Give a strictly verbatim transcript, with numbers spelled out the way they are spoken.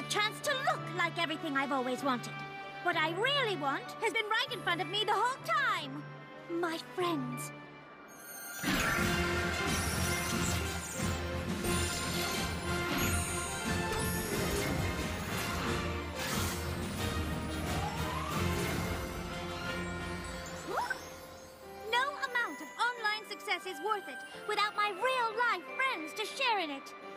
a chance to look like everything I've always wanted. What I really want has been right in front of me the whole time. My friends. No amount of online success is worth it without my real-life friends to share in it.